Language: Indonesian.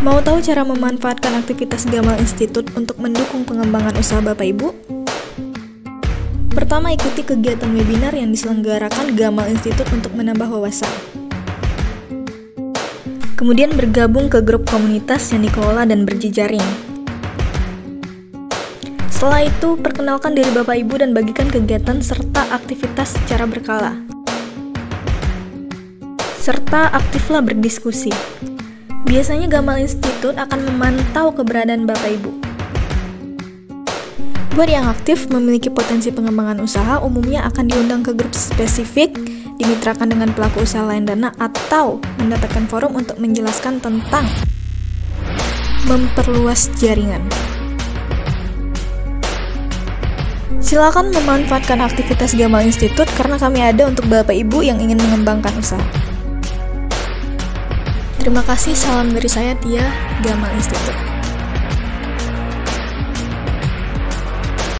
Mau tahu cara memanfaatkan aktivitas Gamal Institute untuk mendukung pengembangan usaha Bapak Ibu? Pertama, ikuti kegiatan webinar yang diselenggarakan Gamal Institute untuk menambah wawasan. Kemudian bergabung ke grup komunitas yang dikelola dan berjejaring. Setelah itu, perkenalkan diri Bapak Ibu dan bagikan kegiatan serta aktivitas secara berkala. Serta aktiflah berdiskusi. Biasanya Gamal Institute akan memantau keberadaan Bapak Ibu. Buat yang aktif memiliki potensi pengembangan usaha umumnya akan diundang ke grup spesifik, dimitrakan dengan pelaku usaha lain dana, atau mendapatkan forum untuk menjelaskan tentang memperluas jaringan. Silakan memanfaatkan aktivitas Gamal Institute karena kami ada untuk Bapak Ibu yang ingin mengembangkan usaha. Terima kasih, salam dari saya Tia, Gamal Institute.